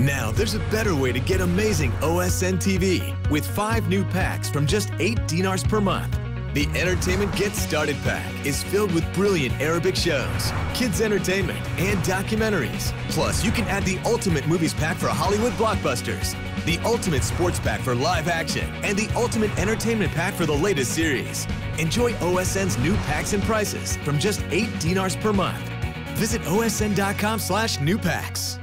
Now there's a better way to get amazing OSN TV with 5 new packs from just 8 dinars per month. The Entertainment Get Started pack is filled with brilliant Arabic shows, kids entertainment, and documentaries. Plus, you can add the Ultimate Movies pack for Hollywood blockbusters, the Ultimate Sports pack for live action, and the Ultimate Entertainment pack for the latest series. Enjoy OSN's new packs and prices from just 8 dinars per month. Visit osn.com/new packs.